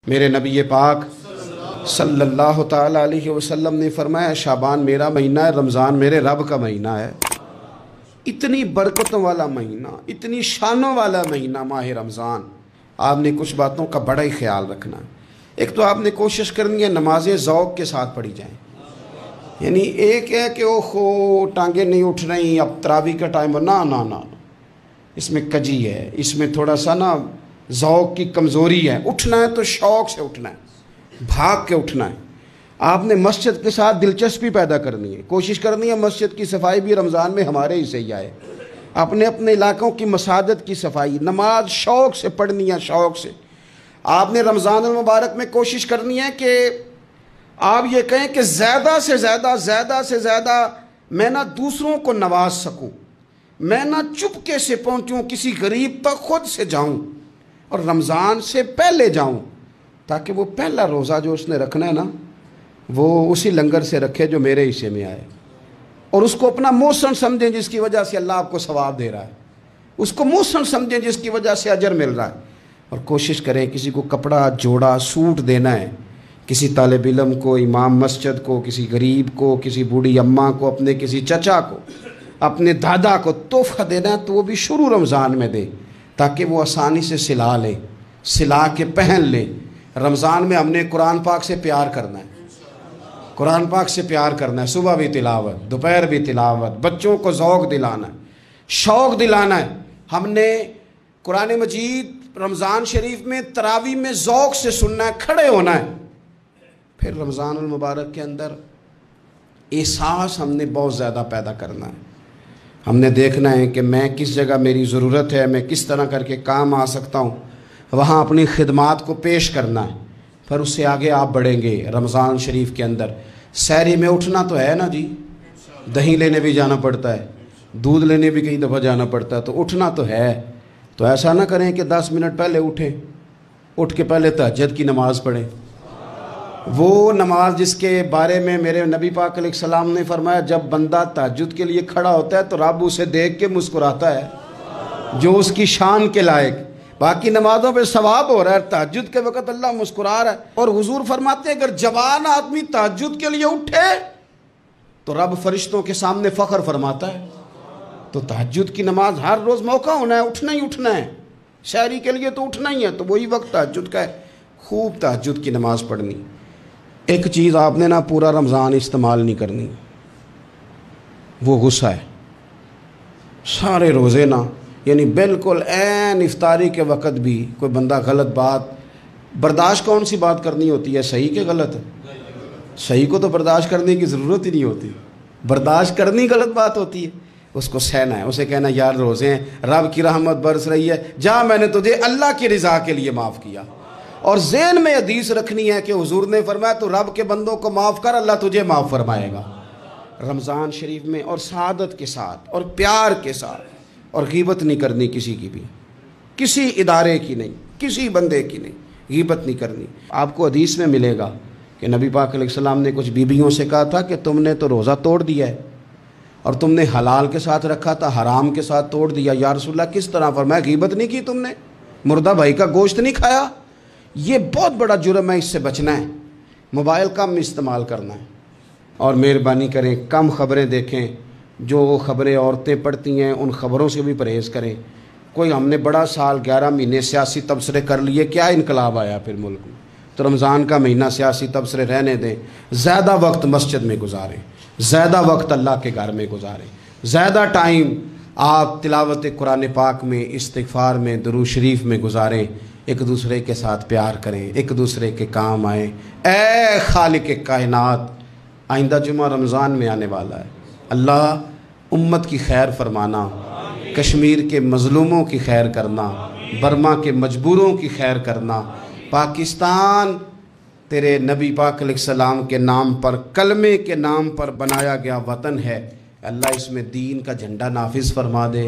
میرے نبی پاک صلی اللہ تعالیٰ علیہ وسلم نے فرمایا شعبان میرا مہینہ ہے، رمضان میرے رب کا مہینہ ہے۔ اتنی برکتوں والا مہینہ، اتنی شانوں والا مہینہ ماہ رمضان۔ آپ نے کچھ باتوں کا بڑا ہی خیال رکھنا ہے۔ ایک تو آپ نے کوشش کرنی ہے نمازیں ذوق کے ساتھ پڑھی جائیں، یعنی ایک ہے کہ اوہ ٹانگیں نہیں اٹھ رہی اب تراویح کا ٹائم، نہ اس میں کجی ہے، اس میں تھوڑا سا نا ذوق کی کمزوری ہے۔ اٹھنا ہے تو شوق سے اٹھنا ہے، بھاگ کے اٹھنا ہے۔ آپ نے مسجد کے ساتھ دلچسپی پیدا کرنی ہے، کوشش کرنی ہے مسجد کی صفائی بھی رمضان میں ہمارے ہی سے ہی آئے۔ اپنے اپنے علاقوں کی مساجد کی صفائی، نماز شوق سے پڑھنی ہے، شوق سے۔ آپ نے رمضان المبارک میں کوشش کرنی ہے کہ آپ یہ کہیں کہ زیادہ سے زیادہ میں نہ دوسروں کو نواز سکوں، میں نہ چپکے سے پہنچوں کسی غریب تک، خود سے جاؤں اور رمضان سے پہلے جاؤں، تاکہ وہ پہلا روزہ جو اس نے رکھنا ہے نا وہ اسی لنگر سے رکھے جو میرے حصے میں آئے، اور اس کو اپنا موسم سمجھیں جس کی وجہ سے اللہ آپ کو ثواب دے رہا ہے، اس کو موسم سمجھیں جس کی وجہ سے اجر مل رہا ہے۔ اور کوشش کریں کسی کو کپڑا جوڑا سوٹ دینا ہے، کسی طالب علم کو، امام مسجد کو، کسی غریب کو، کسی بوڑھی اماں کو، اپنے کسی چچا کو، اپنے دادا کو تحفہ دینا ہے تو وہ بھی شروع رمضان میں دے، تاکہ وہ آسانی سے سلا لے، سلا کے پہن لے۔ رمضان میں ہم نے قرآن پاک سے پیار کرنا ہے، قرآن پاک سے پیار کرنا ہے، صبح بھی تلاوت، دوپہر بھی تلاوت، بچوں کو ذوق دلانا ہے، شوق دلانا ہے۔ ہم نے قرآن مجید رمضان شریف میں تراویح میں ذوق سے سننا ہے، کھڑے ہونا ہے۔ پھر رمضان المبارک کے اندر احساس ہم نے بہت زیادہ پیدا کرنا ہے۔ ہم نے دیکھنا ہے کہ میں کس جگہ میری ضرورت ہے، میں کس طرح کر کے کام آ سکتا ہوں، وہاں اپنی خدمات کو پیش کرنا ہے۔ پھر اس سے آگے آپ بڑھیں گے رمضان شریف کے اندر۔ سحری میں اٹھنا تو ہے نا جی، دہی لینے بھی جانا پڑتا ہے، دودھ لینے بھی کئی دفعہ جانا پڑتا ہے، تو اٹھنا تو ہے۔ تو ایسا نہ کریں کہ 10 منٹ پہلے اٹھیں، اٹھ کے پہلے تہجد کی نماز پڑھیں، وہ نماز جس کے بارے میں میرے نبی پاک علیہ السلام نے فرمایا جب بندہ تہجد کے لیے کھڑا ہوتا ہے تو رب اسے دیکھ کے مسکراتا ہے، جو اس کی شان کے لائق۔ باقی نمازوں پہ ثواب ہو رہا ہے، تہجد کے وقت اللہ مسکرا رہا ہے۔ اور حضور فرماتے ہیں اگر جوان آدمی تہجد کے لیے اٹھے تو رب فرشتوں کے سامنے فخر فرماتا ہے۔ تو تہجد کی نماز ہر روز موقع ہونا ہے، اٹھنا ہی اٹھنا ہے۔ شہری کے لیے تو اٹھنا ہی ہے، تو وہی وقت تہجد کا ہے، خوب تہجد کی نماز پڑھنی۔ ایک چیز آپ نے نا پورا رمضان استعمال نہیں کرنی، وہ غصہ ہے۔ سارے روزے نا، یعنی بالکل عین افطاری کے وقت بھی کوئی بندہ غلط بات برداشت، کون سی بات کرنی ہوتی ہے، صحیح کہ غلط؟ صحیح کو تو برداشت کرنے کی ضرورت ہی نہیں ہوتی، برداشت کرنی غلط بات ہوتی ہے۔ اس کو سہنا ہے، اسے کہنا یار روزے ہیں، رب کی رحمت برس رہی ہے، جا میں نے تجھے اللہ کی رضا کے لیے معاف کیا۔ اور ذہن میں حدیث رکھنی ہے کہ حضور نے فرمایا تو رب کے بندوں کو معاف کر، اللہ تجھے معاف فرمائے گا۔ رمضان شریف میں اور سعادت کے ساتھ اور پیار کے ساتھ، اور غیبت نہیں کرنی کسی کی بھی، کسی ادارے کی نہیں، کسی بندے کی نہیں، غیبت نہیں کرنی۔ آپ کو حدیث میں ملے گا کہ نبی پاک علیہ السلام نے کچھ بیویوں سے کہا تھا کہ تم نے تو روزہ توڑ دیا ہے، اور تم نے حلال کے ساتھ رکھا تھا، حرام کے ساتھ توڑ دیا۔ یا رسول اللہ کس طرح؟ فرمایا غیبت نہیں کی تم نے، مردہ بھائی کا گوشت نہیں کھایا۔ یہ بہت بڑا جرم ہے، اس سے بچنا ہے۔ موبائل کم استعمال کرنا ہے، اور مہربانی کریں کم خبریں دیکھیں، جو خبریں عورتیں پڑھتی ہیں ان خبروں سے بھی پرہیز کریں۔ کوئی ہم نے بڑا سال 11 مہینے سیاسی تبصرے کر لیے، کیا انقلاب آیا پھر ملک میں؟ تو رمضان کا مہینہ سیاسی تبصرے رہنے دیں، زیادہ وقت مسجد میں گزاریں، زیادہ وقت اللہ کے گھر میں گزاریں، زیادہ ٹائم آپ تلاوت قرآن پاک میں، استغفار میں، درود شریف میں گزاریں۔ ایک دوسرے کے ساتھ پیار کریں، ایک دوسرے کے کام آئیں۔ اے خالق کائنات، آئندہ جمعہ رمضان میں آنے والا ہے، اللہ امت کی خیر فرمانا، کشمیر کے مظلوموں کی خیر کرنا، برما کے مجبوروں کی خیر کرنا۔ پاکستان تیرے نبی پاک علیہ السلام کے نام پر، کلمے کے نام پر بنایا گیا وطن ہے، اللہ اس میں دین کا جھنڈا نافذ فرما دے۔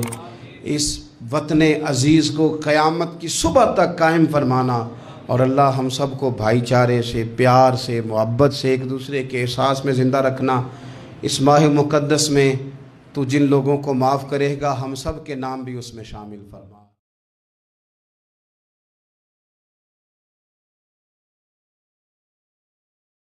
اس وطن عزیز کو قیامت کی صبح تک قائم فرمانا، اور اللہ ہم سب کو بھائی چارے سے، پیار سے، محبت سے، ایک دوسرے کے احساس میں زندہ رکھنا۔ اس ماہ مقدس میں تو جن لوگوں کو معاف کرے گا ہم سب کے نام بھی اس میں شامل فرما۔